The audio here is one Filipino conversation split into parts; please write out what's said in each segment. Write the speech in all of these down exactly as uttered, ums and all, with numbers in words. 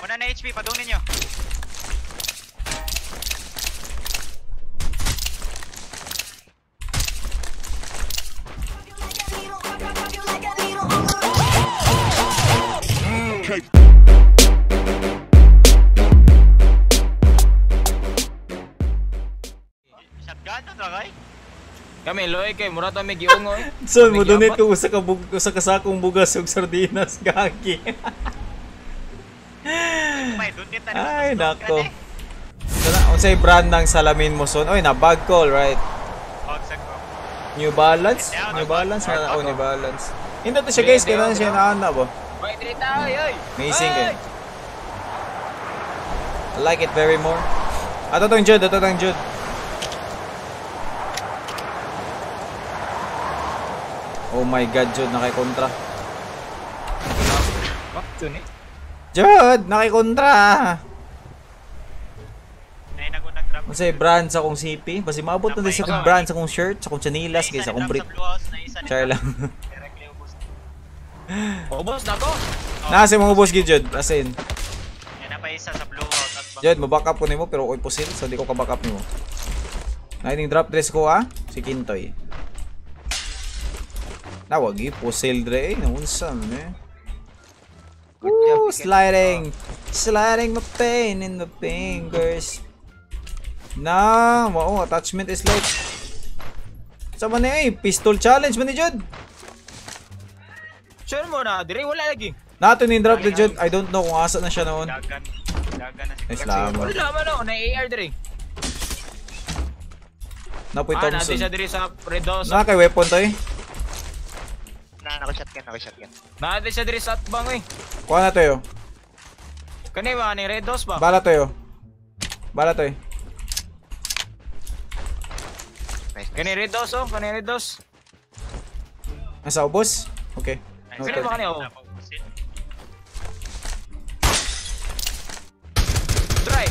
Wala na H P, padunin nyo. Okay. Shotgun na tagay? Kami loy kay mura ta may giungo eh. So, mo donate ko usa ka bug usa ka sakong bugas ug sardinas gagi. May donate na. Ay nako. Sana unsay brand ng salamin mo son? Oy, na bag call, right? Bagsag ko. New Balance? New Balance na oh, New Balance. Hindi to siya guys, kailan siya naana ba? Oy, dili ta oy. Amazing eh. I like it very more. Ato tong Jude, ato tong Jude. Oh my god, Jude, nakikontra. Fuck tun eh. Jude, nakikontra. Nay nago nag-grab. Unsay brand sa kong C P? Basi maabot na din sa kong brand sa kong shirt, sa kong chanilas, kaysa akong brief. Char lang. Ubos na ko. Nasa mga ubos gid, Jude. As in. Yan na pa isa sa blue out. Jude, mabackup ko nimo pero ako'y pusil, so di ko ka-backup nimo. Naining drop dress ko ah, si Kintoy. Nawagi pusil dre eh, naunsa man eh. Woo, sliding, sliding my pain in the fingers. Nah, wow, attachment is like. Sama na eh, pistol challenge man ni Jude. Sure mo na, dire wala lagi. Nato ni drop the Jude, I don't know kung asa na siya noon. Dagan. Dagan na Ay, si salamat. Wala man oh, na A R dire. Napoy Ah, natin Thompson. siya dire sa Redos. Na kay weapon to eh. Na nako shotgun, nako shotgun. Natin siya dire sa Atbang eh. Kuha na to yo. Kani ba ni Redos ba? Bala to yo. Bala to eh. Kani Redos oh, kani Redos. Nasa ubos? Okay. Kani Okay. ba kani oh? Try.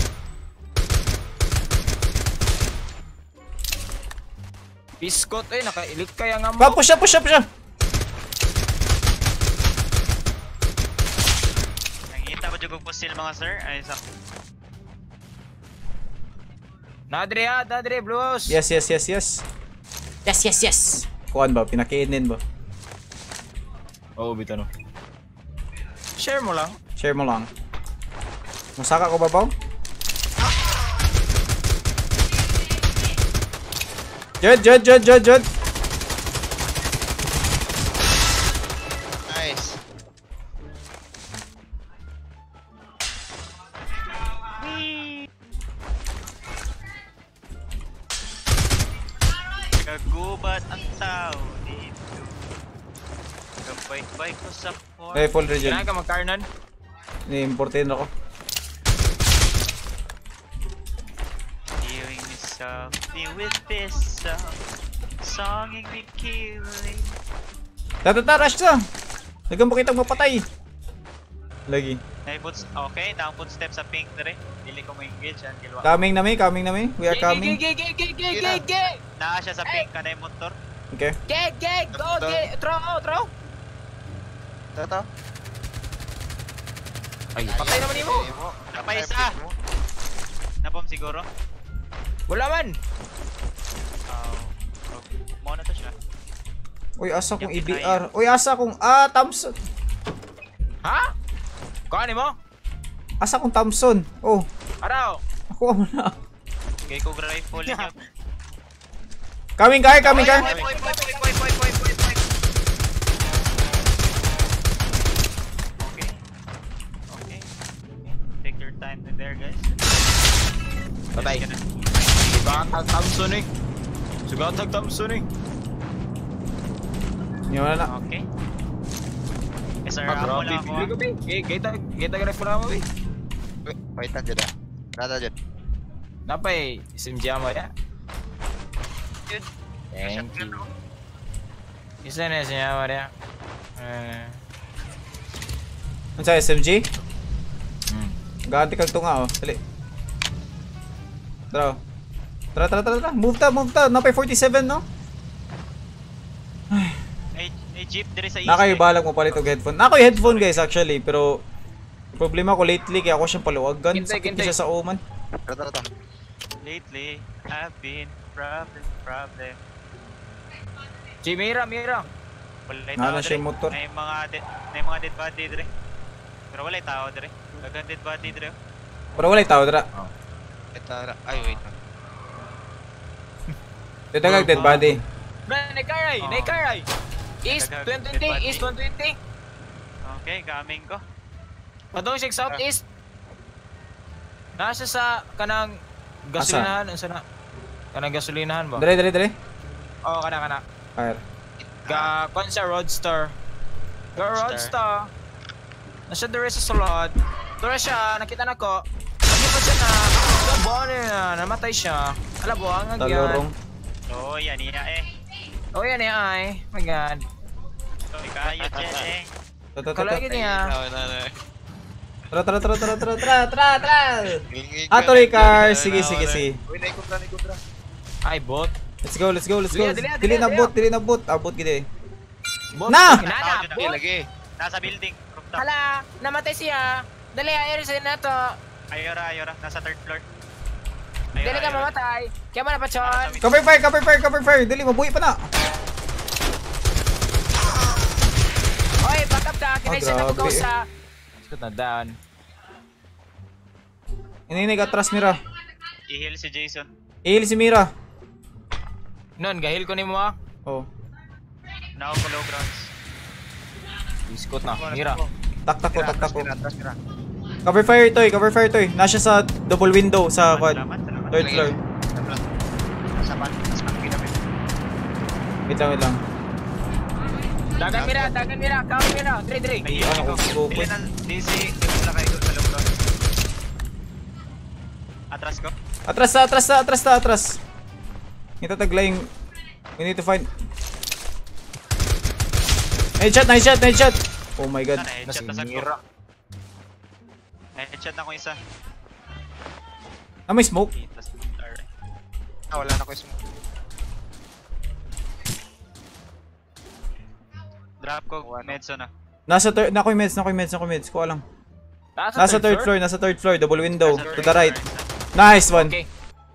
Biskot eh, nakailik kaya nga mo. Pa, push up, push up, push up. Nakikita ba jugog pusil mga sir? Ay sa Nadre ha, nadre, blues. Yes, yes, yes, yes. Yes, yes, yes. Kuhan ba? Pinakainin ba? Oo, oh, bita no. Share mo lang. Share mo lang. Masaka ko ba ba? Jud, Jud, Jud, Jud, Jud. nice. Kagubat ang tao dito. Kabay-bay ko sa form. Rifle region. Kailangan ka mag-carnan. Ni-importin ako. Healing me softly with this song. Songing me killing. Tatata, rush ka. Nagang mo kitang mapatay. Lagi. Nay boots, okay, down footsteps sa pink dere. Dili ko ma-engage yan, kilwa. Coming na mi, coming na mi. We are coming. Gig, gig, gig, gig, gig, gig. Naa siya sa pink kanay motor. Okay. Gig, gig, go, gig. Throw, oh, throw. Tato. Ay, patay naman mo. Napay isa. Napom siguro. Wala man. Oh. Mo na to siya. Uy, asa kong E B R. Uy, asa kong ah Thompson. Ha? Kuhanin mo? Asa kong Thompson. Oh, Araw. ako mo na. Gay ko rifle niya. Coming car, coming car. Point, point, point, point, point, point, point, point, point. Okay. Okay. Take your time in there, guys. Patay. Sugatag Thompson eh. Sugatag Thompson eh. Yan na na. Okay. Eh, sir, Ah, ako grabe. lang ako. Pili ko, pi. Kita, kita ka refura mo, pi. Wait lang dyan ah. Nada dyan. Napay, sim jama ya. Yun. Thank you. Isa na siya Maria. Eh. Ano sa S M G? Hmm. Ganti kang tunga oh. Dali. Tara. Tara, tara, tara, tara. Move ta, move ta. Napay forty-seven no? Ay, ay jeep dire sa east. Nakayo balak mo palit og headphone. Nako yung headphone guys actually, pero Problema ko lately kaya ako siyang paluwagan. Kintay, Sakit kintay. siya sa Oman. Rata, rata. Lately, I've been problem, problem. Si Mira, Mira. Wala Nana tao siya dire. yung motor. May mga dead, may mga dead body dire. Pero wala tao dire. Dagang dead body dire. Pero wala tao dira. Ito, ay, wait. Ditagag dead body. Bro, naikaray, Oh. naikaray. East Nagag- one twenty, dead body. East one twenty. Okay, gaming ko. Padong siya southeast. Nasa sa kanang gasolinahan, unsa na? Kanang gasolinahan ba? Dali, dali, dali. Oo, kana kana. Fire. Ga kon sa Roadster. Ga Roadster. Nasa dire sa sulod. Tura siya, nakita na ko. Ano pa siya na? Gabon na, namatay siya. Alam mo, ang Talurong. agyan. Oh, yan iya eh. Oh, yan eh, ay. My God. So, ikayo dyan eh. Tara, tara, Kalagi tara. niya. Tara, tara, tara, tara, tara, tara, tara, tara. Ah, tuloy car. Sige, sige, sige. Uy, naikot na, naikot na. Ay, bot. Let's go, let's go, let's go. Dili, dili, Dili dili, na dili. bot, dili na bot. Abot gid eh. Bot. Na! Kinana, Lagi, bot. Lagi. Nasa building. Rooftop. Hala, namatay siya. Dali, ayun siya na to. Ayora, ayora. Nasa third floor. Dili ka mamatay. Kaya mo na pa, Chon. Cover fire, cover fire, cover fire. Dili, mabuhi pa na. Oy, back up ka. Kinay siya na grabe. bugaw sa... Shoot na down. Ininig atras Mira. I-heal si Jason. Ihil si Mira. Nun, gahil ko ni mo ah. Oh. Now ko low grounds. Biskot na. Mira. Tak tak ko, tak tak ko. Atras, mira. Cover fire toy, cover fire toy. Nasya sa double window sa quad. Salamat, salamat. Third floor. Nasa pan, nasa pan, pinapit. Wait lang, wait lang. Dagan Mira, dagan Mira. Count Mira. Three, three. May Ano ko. ko, go, Dili na D C. Dili na kayo sa low grounds. Atras ko. Atras sa, atras sa, atras sa, atras. Ito taglaying. We need to find. Night shot, night shot, night shot. Oh my god. Sana headshot na sa ko. Headshot na ko isa. Ah, may smoke. Itas. Alright. Ah, wala na ko yung smoke. Drop ko. Wala. Medso na. Nasa third, nakoy meds, nakoy meds, nakoy meds. Ko alam. Nasa, Nasa third floor, nasa third floor, double window. Nasa To third the right. floor. Nice one. Okay.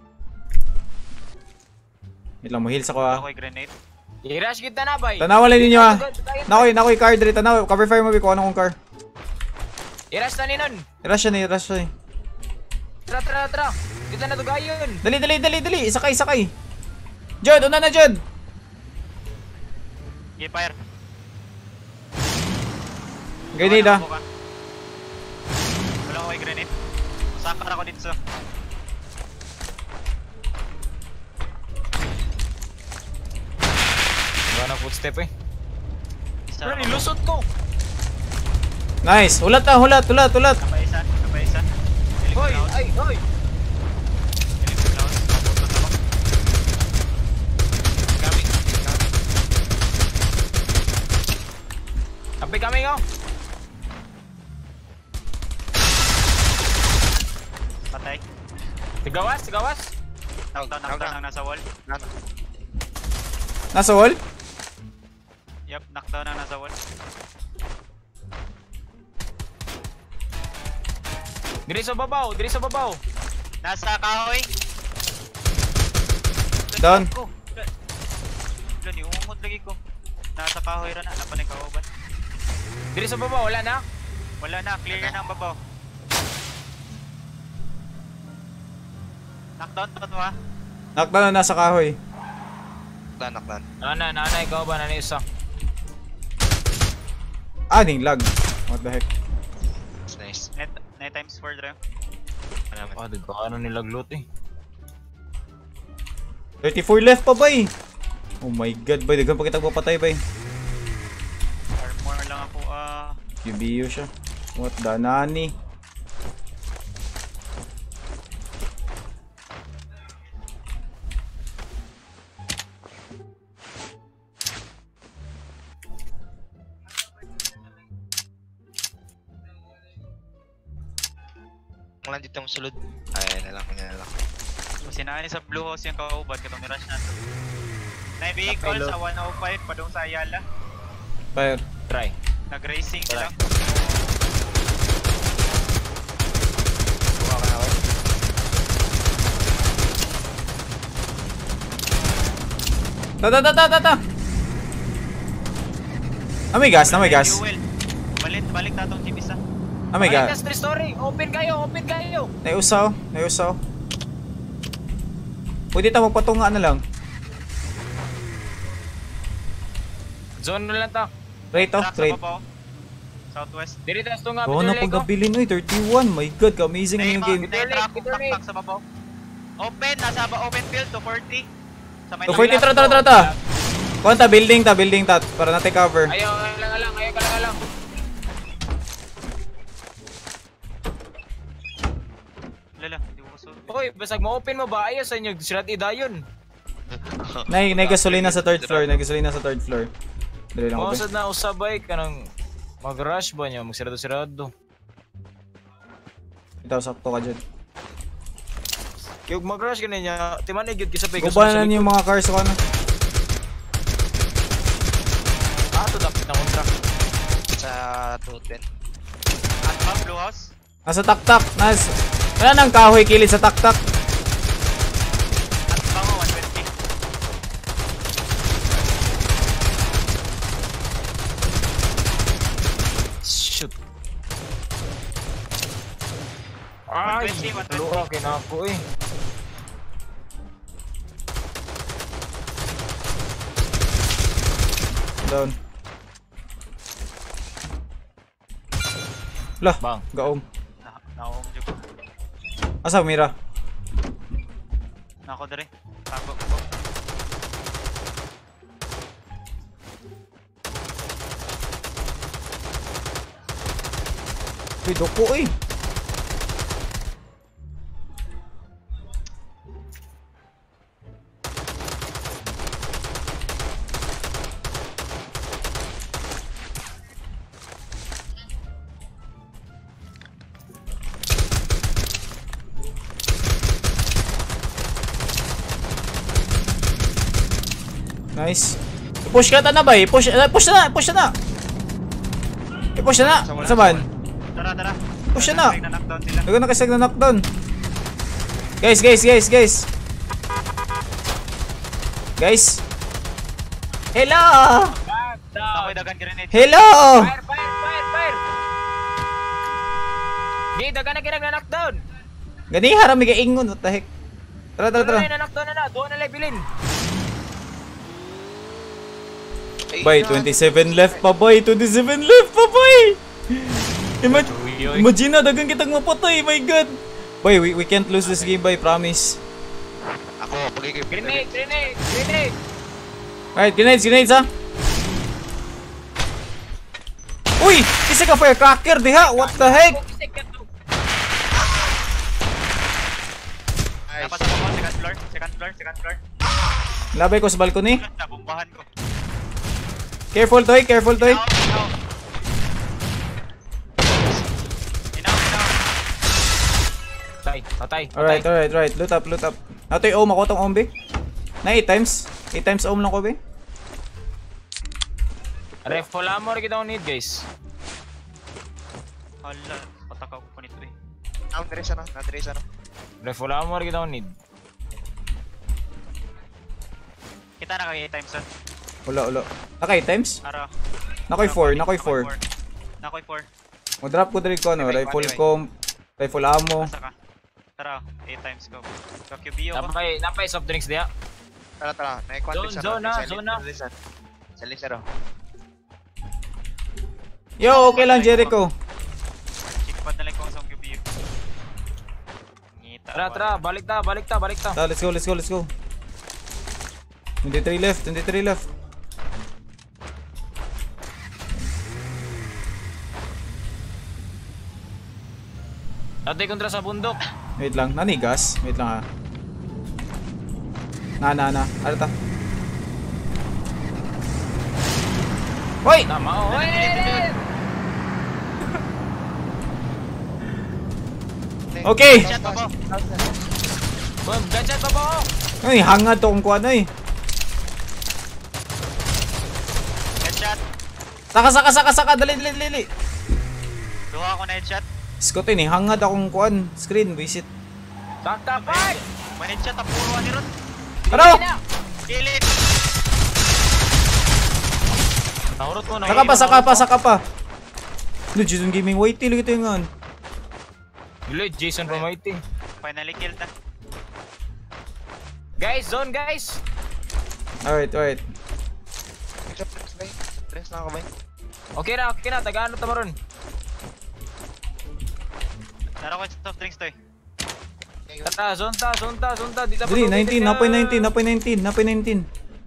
Wait lang, mo heals ako ah. Ako'y grenade. I-rush kita na, bay. Tanawalan ninyo ah. Nakoy, nakoy car diri, tanaw. Cover fire mo, ko anong car. I-rush na ni nun. Rush yan eh, rush yan eh. Tara, tara, tara. Kita na to gayon. Dali, dali, dali, dali. Isakay, isakay. Jod, una na Jod. Okay, fire. Grenade ah. Wala ko kay grenade. Sakar ako dito sa. Wala na footstep eh. Isa Bro, ako. nilusot ko. Nice. Hulat ah, hulat, hulat, hulat. Kapay isa, kapay isa. Hoy, ay, hoy. Gaming, gaming. Kapay kami ko. Patay. Tigawas, tigawas. Knockdown, knockdown ang nasa wall. Nana. Nasa wall? Yup, knockdown ang nasa wall. Diri sa babaw, diri sa babaw. Nasa kahoy. Down. Ko. Wala ni umot lagi ko. Nasa kahoy ra na, napanay kauban. Diri sa babaw, wala na. Wala na, clear na ang babaw. Knockdown pa to ha. Knockdown na nasa kahoy. Nakdan, nakdan. Nana, nana, ikaw ba? Nana isa. Ah, ning lag. What the heck? That's nice. Net, net times four drive. Ano Ah, di ka ano nilaglot eh. thirty-four left pa bay. Oh my god, bay. Dagan pa kitang papatay bay. Armor lang ako ah. Q B U siya. What the nani? Kung lang dito ang sulod. Ay, na lang, na lang. Kasi na sa blue house yung kauban katong rush na to. Na vehicle sa one oh five padung sa Ayala. Fire. Try. Nag-racing sila. Ta ta ta ta ta ta. Ah, may gas, na may gas. Fuel. Balik, balik na itong jeep isa. Ah, may Balik gas. na story. Open kayo, open kayo. Naiusaw, naiusaw. Pwede tayo magpatunga na lang. Zone na lang ta. Trade to, Truck sa trade. babaw. Southwest. Diri tas to nga. Oo na pagkabilin oy, thirty-one. My god, ka-amazing na yung game. May truck, Peter Lake. truck sa babaw. Open, nasa ba open field, two forty. Sa may two forty, tara, tara, tara, tara. Konta, building ta, building ta. Para natin cover. Ayaw, ayaw lang, alang, ayaw ka lang, alang. Lala, hindi ko gusto. Hoy, basag mo open mo ba? Ayaw sa inyo, sirat idayon. Nay, nay gasolina sa third floor, nay gasolina sa third floor. Dali lang ako. Mausad na usabay ka nang mag-rush ba niya, magsirado-sirado. Ito, sakto ka dyan. Kaya mag-rush ka na niya, timan igid kisa pay Gubanan yung mga cars ko ano. Ah, to dapat na kontra. Sa two ten. At ba, Blue House? Nasa tak-tak. Nas... Wala nang kahoy kilid sa tak-tak. At ba mo, one twenty. Shoot. Ay, one twenty, one twenty. luha kinako eh. Down. Lah, Bang. gaom. Na, naong jug. Asa, Mira? Nako dere. Tago ko. Uy, doko eh. Nice. I-push ka ta na ba eh? Push, uh, push na, push na. I-push na. Sa ban? Tara, tara. Push na. Knockdown sila. Lago na kasi na knockdown. Guys, guys, guys, guys. Guys. Hello. Nakoy dagan grenade. Hello. Fire, fire, fire, fire! Di, daga na kinag na knockdown! Gani harami ka ingon, what the heck? Tara, tara, Tara tara. na knockdown na na, doon na levelin! Boy, twenty-seven left pa, boy. twenty-seven left pa, boy. Ima imagine na, dagang kitang mapatay, my god. Boy, we, we can't lose this game, boy, promise. Ako, pagiging Grenade, grenade, grenade! Alright, grenades, grenades, ha? Uy! Isa ka firecracker, diha? What the heck? Dapat sa baba, second floor, second floor, second floor. Labay ko sa balcony. Nabumbahan ko. Careful, Toy. Careful, Toy. Inaw, inaw. Inaw, inaw. Patay, patay, Alright, patay. alright, alright. Loot up, loot up. Nato yung ohm ako tong ombe. Na eight times. eight times ohm lang ko, be. Rifle ammo rin kita need, guys. Hala, patakaw ko pa nito eh. Na-dress ano? Na-dress ano? Rifle ammo rin kita need. Kita na kay times ah. Wala, wala. Naka eight times? Ara. Nakoy four, nakoy four. Nakoy four. Mo-drop ko diri ko, no? Anyway, Rifle anyway. comp, rifle ammo. Asa ka? Tara, eight times ko. Ka Q B O ba? Napay, napay soft drinks diya. Tara, tara. May Zone, context zone na, zone na. Sa laser oh. Yo, okay lang, Jericho. Chikpad na lang ko sa Q B O. Ngita. Tara, tara, balik ta, balik ta, balik ta. Ta, let's go, let's go, let's go. twenty-three left, twenty-three left. Tatay kontra sa bundok. Wait lang, nanigas. Wait lang ha. Na, na, na. Ano ta? Hoy! Tama, oh. Oy! Okay! Shot pa po. Boom, gunshot pa po. Ay, hangad to kung kuha na eh. Headshot. Saka, saka, saka, saka. Dali, dali, dali. Duha ako na headshot. Scott eh, hangad akong kuhan. Screen, visit. Sakta, fight! May headshot, tapuro ni Ron. Ano? Kilit. Nahurot mo, Saka pa, saka pa, saka pa. No, Jason Gaming Whitey, lagi tayo nga. Gila, Jason from I T. Finally killed na. Guys, zone guys! Alright, alright. Drinks, bay. Drinks na ako, bay. Okay na, okay na, taga-ano tama ron. Nara ko yung soft drinks to eh. Tara, zone ta, zone ta, zone ta. Di Dali, nineteen, napoy nineteen, napoy nineteen, napoy nineteen.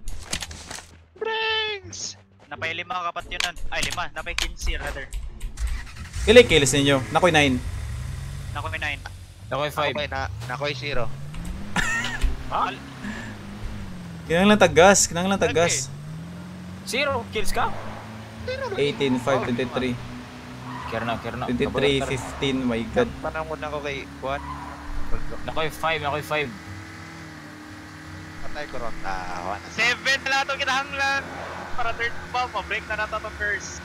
Drinks! Napay lima kapat yun nun. Ay, lima. Napay quince rather. Ilan kills ninyo? Nakoy nine. Naku may nine. Okay, Ako, five. bay, na, nakoy zero. Ha? Kinang lang tagas, kinang lang tagas. Zero kills ka? eighteen, five, twenty-three. Kira na, kira na. twenty-three, fifteen, my god. Panahon ako kay Juan. Nakoy five, nakoy five. Patay ko ron. Ah, Juan. Seven na lang itong kinahanglan. Para third pa, pa-break na natin itong curse.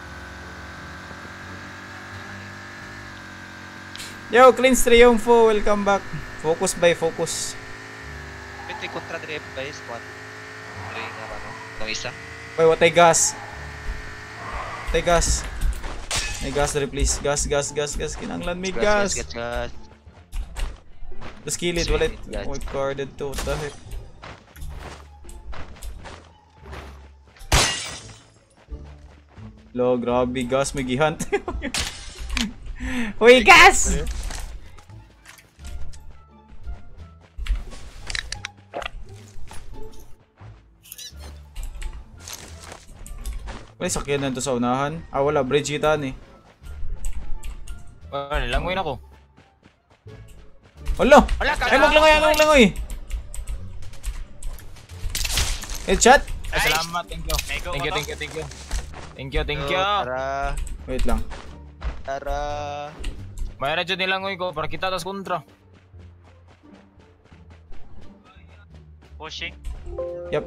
Yo, Clean's Triumpho, welcome back. Focus by focus. Pwede kontra drive guys, Juan. Three nga ba, no? Itong isa. Wait, what ay gas? Tay gas. May gas dali please. Gas, gas, gas, gas. Kinanglan may gas. Gas, gas, gas. Tapos kilid, Sweet, walit. gas. Oh, carded to. What the heck? Lo, grabe. Gas, may gihunt. Uy, gas! May sakyan na to sa unahan. Ah, wala. Bridge itan eh. Wala, nilangoy na ko. Hala! Wala, Ay, maglangoy, maglangoy! Headshot? Ay, salamat, thank you. May go Thank you, ba thank you, thank you. Thank you, thank you. Tara. Wait lang. Tara. May radyo nilangoy ko para kita tas kontra. Pushing. Yep.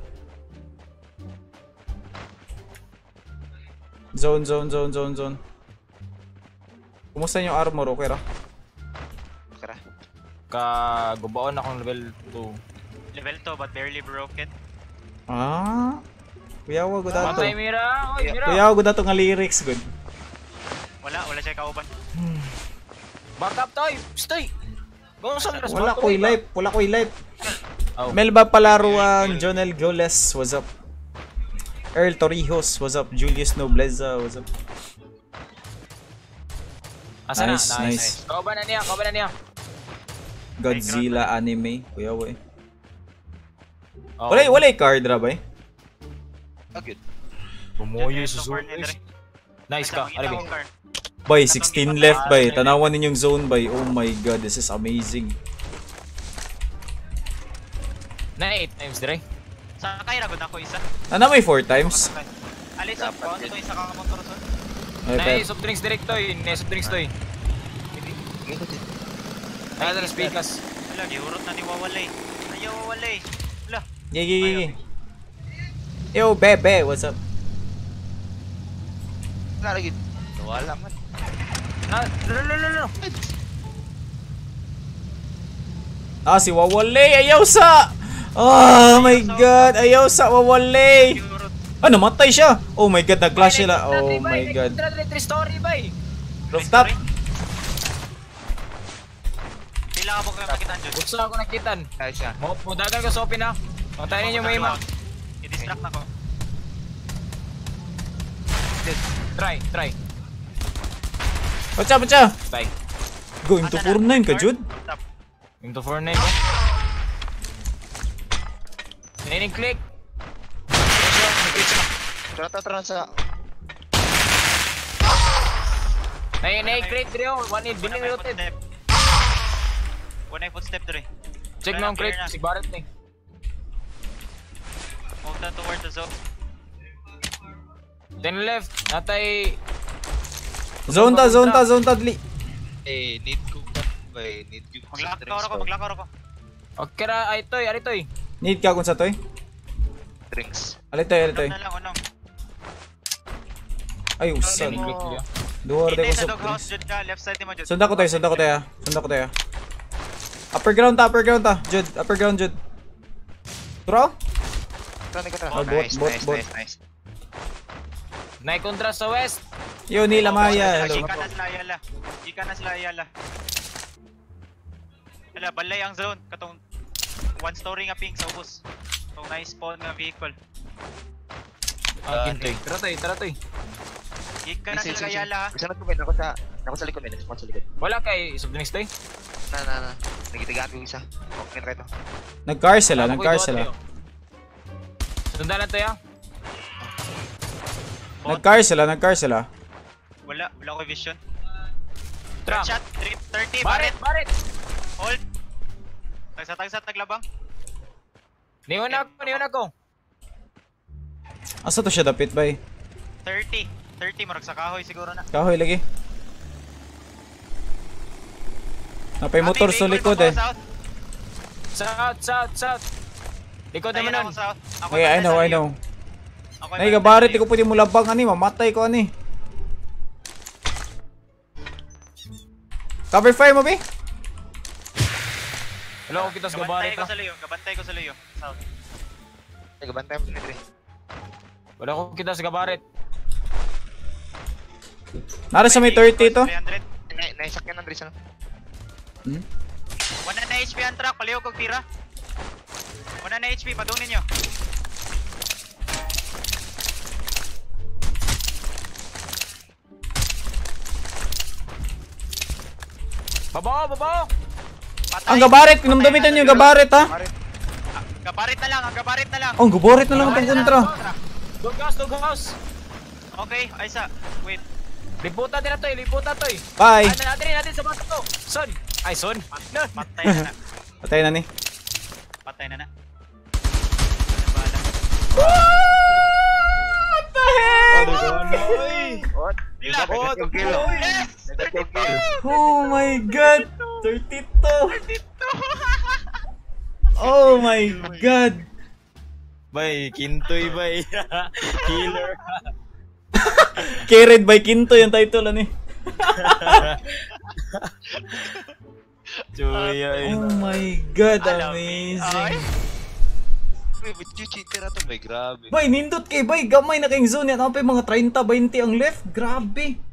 Zone, zone, zone, zone, zone. Kumusta yung armor? Okay ra? Tara. Kagubaon akong level two. Level two but barely broken. Ah? Kuyawa ko dato. Matay Mira! Oy, Mira! Kuyawa ko dato nga lyrics, good. Wala, wala siya kauban. Back up tayo! Stay! Gawin sa miras, Wala back ko'y away ka. life, wala ko'y life. Oh. Melba Palaruan, Jonel Goles, what's up? Earl Torrijos, what's up? Julius Nobleza, what's up? Asa Nice, na? nice. Kauban na niya, kauban na niya. Godzilla anime, kuyawa eh. Oh. Wala, wala yung card ra ba eh? Agad. Bumuyo Dyan, sa ito, zone. corner, Dre. Nice ka, Asa, Alibi. makita ko, car. Bay, sixteen left bay. Tanawan ninyong zone bay. Oh my god, this is amazing. Na eight times, Dre. Sakay ragod ako isa. Ano may four times? Alis up ko, ito isa ka motor son. Ay, Na pe- soft drinks direct toy, na soft drinks toy. Gingo din. Nasa na speakers. Wala, giurot na ni Wawalay. Ayaw Wawalay. Wala. Ye, ye, ye, ye. Yo, bebe, what's up? Naragid. Wala man. Na, no, no, no, no. Ah, si Wawalay, ayaw sa! Oh my god, ayaw sa Wawalay! Giurot. Ah, namatay siya! Oh my god, nag-clash sila. Oh my god. Three story bay. Rooftop! Pila ka mo kayo makitaan dyan. Gusto ako nakitan. Kaya siya. Mo mudagan ko sa open ha. Patayin niyo may ima. I-distract na ko. Try, try. Pacha, pacha! Bye. Going to four nine ka, Jude? Stop. Into four nine ko. Nining click. Tara, tara, tara sa... Nay, nay, crate Dre. One hit, Una bining may rotate. footstep. Una yung footstep Dre. Check Wala mo na, ang crate. clear na. Si Barret na eh. Move na toward the zone. Then left. Natay. Zone ta, zone ta, zone ta, dli. Eh, need ko ba? Bay, need ko sa Maglakar drinks ako, ko. maglakar ako. Okay ra, ay toy, ari toy. Need ka kung sa toy? Drinks. Alitoy, alitoy. Unong na lang, unong. Ay, usan. Nining click Dre. Duwar de Hindi ko sa sa doghouse dyan ka, left side mo dyan. Sunda ko tayo, sunda ko tayo. Sunda ko tayo. Upper ground ta, upper ground ta. Jude, upper ground, Jude. Turo? Tara, ka tara. Oh, bot, Nice, bot, nice, bot. nice, nice. Naikontra sa west. Yo, Nila Maya. Hello. Ika na sila Ayala. Ika na sila Ayala. Hala, balay ang zone. Katong one story nga ping sa ubos. Katong na-spawn nga vehicle. Ah, kintoy. Tara toy, tara toy. Ika na sila Ayala ha. Isa na ko ako sa ako sa likod, men. Ako sa likod. Wala kay isog next toy. Na na na. Nagitigaan ko isa. Okay na ito. Nag-car sila, nag-car sila. Sundalan toy ah. Nag-car sila, nag-car sila. Wala, wala ko vision. Tram. Shot, thirty, Barit, Barit. barit. Hold. Tagsa-tagsa, taglabang. Niwan ako, niwan ako. Asa to siya dapit bay? thirty. thirty, marag sa kahoy siguro na. Kahoy lagi. Napay motor sa likod eh. South, south, south. Likod naman nun. Okay, I know, I know. Nay, gabarit, di ko pwede mo labang ani, mamatay ko ani. Cover fire mo, be? Hello, kita sa Gabantay gabarit ko ah. sa liyo, gabantay ko sa liyo. South. Nagabantay mo ni Dre. Wala ko kita sa gabarit. Nara sa may thirty to. three hundred. Na naisakyan ng Dre sa. Hmm? one na H P ang truck, palihog kog tira. one na H P, padunin nyo. Babaw, babaw. Patay. Ang gabarit, kinamdamitan niyo yung gabarit ha. Ah, Gabarit na lang, ang gabarit na lang. Oh, ang gabarit na lang itong kontra. Dog house, dog house. Okay, Aisa, wait. Liputan din na to, liputan to eh. Bye. Ano natin, natin sa bato to. Son. Ay, son. Patay na na. Patay na ni. Patay na na. Ano ba alam? What the heck? What? Nila. Oh, kill. Yes! Kill. Oh my god. thirty-two. Oh my god. Bay, kintoy bay. Killer. Carried by Quinto yung title ani. Chuya eh. Oh my god, Alam, amazing. ay. Uy, ba't yung cheater na to? Bay, grabe. Bay, nindot kay bay, gamay na kayong zone yan. Ano pa yung mga thirty, twenty ang left? Grabe.